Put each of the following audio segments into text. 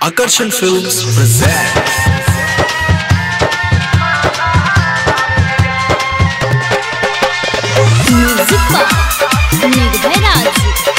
Akarshan Films present music पर निर्भय राज।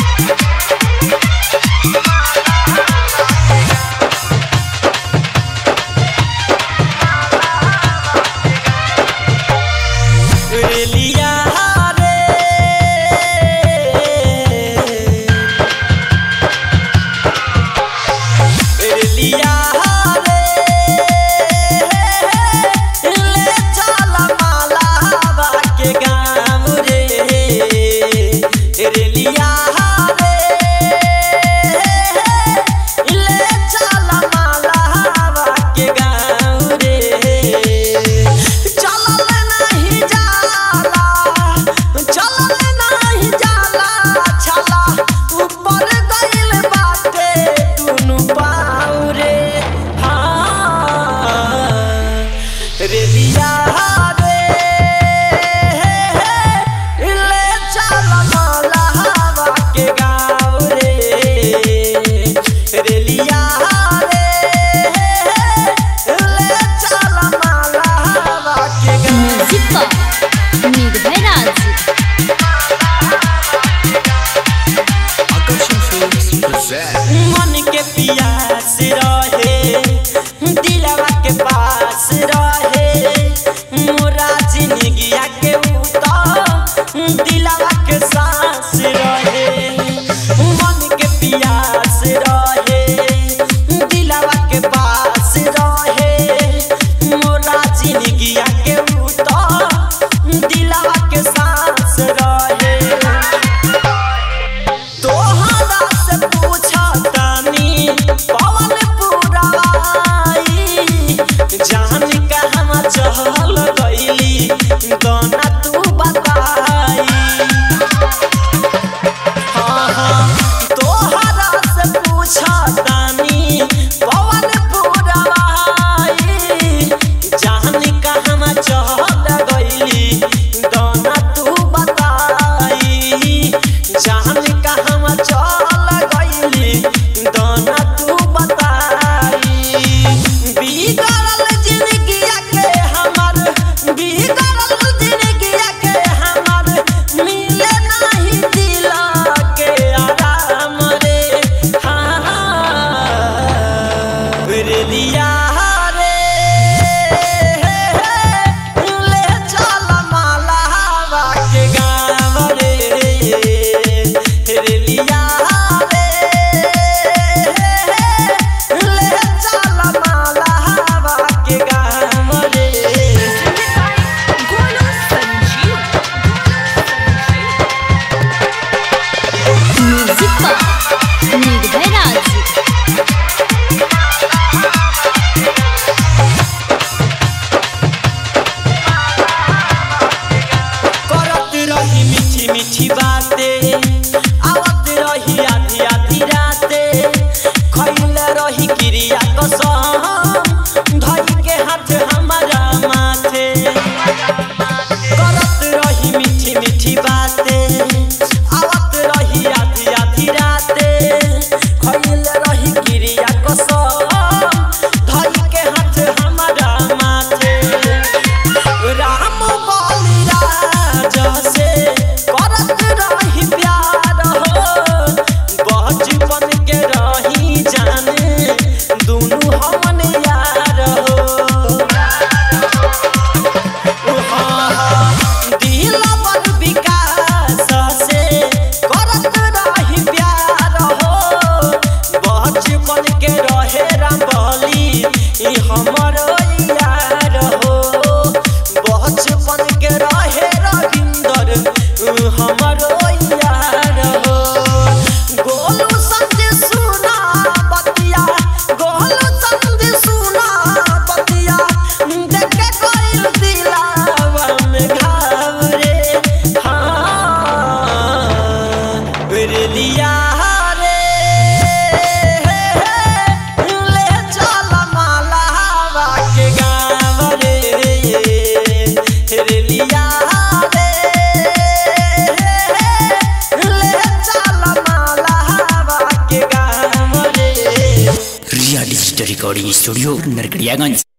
निर्भय राज। Akarshan Films present मन के पियास रहे दिलवा के पास रहे मोरा जिंदगिया के उतर दिलवा के सांस रहे मन के पियास रहे दिलवा के पास रहे मोरा जिंदगिया के उतर दिलवा के सांस रहे तोहरा से पूछा तानी पवन पुराई जान कहवा चल गईली गाना तू बताई तोहरा से पूछा तानी पवन पुराई जान कहवा चल गईली गाना तू बताई जान कहवा चल गईली गाना तू बताई बिगड़ल जिंदगिया के हमर बिगड़ल जिंदगिया के हमर मिले नहीं दिल के आराम रे रे दिया ले चल मालावा के गाँव रे लिया ले चल मालावा के गाँव रे। म्यूजिक पर निर्भय राज। करत रही मीठी मीठी बातें आवत रही आधी आधी रातें खइले रही क्रिया कसम धई के हाथ हमारा माथे करत रही मीठी मीठी बातें आवत रही आधी आधी रातें खइले रही क्रिया कसम धई के हाथ हमारा माथे राम बोली राजा से करत रही प्यार हो बचपन के रही जाने दोनों हमन यार हो दिलवर विकास से करत रही प्यार हो बचपन के रहे राम बोली हमरो यार हो बचपन के रहे रविंदर हमरो यार हो गोलू संग सुना बतिया गोलू संग सुना बतिया देखे कोई दिलावा में घाव रे रे लिया ले चल मालावा के डिजिटल रिकॉर्डिंग स्टूडियो नरकड़ियागंज।